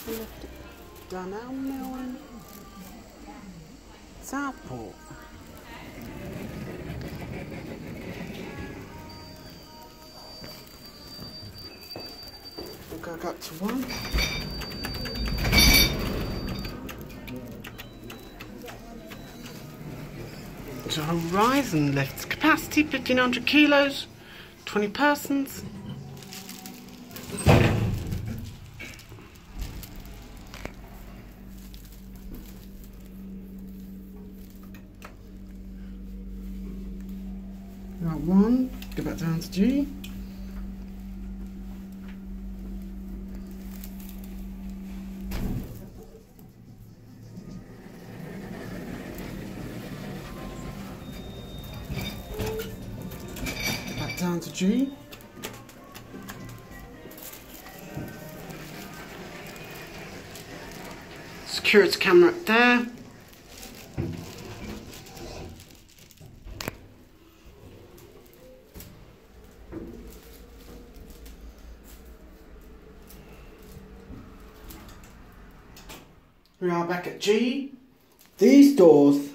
Horizon left it. Darnell Milne. Southport. We'll go up to 1. So Horizon lifts capacity 1,500 kilos, 20 persons. Right, 1, go back down to G. Back down to G. Security camera up there. We are back at G. These doors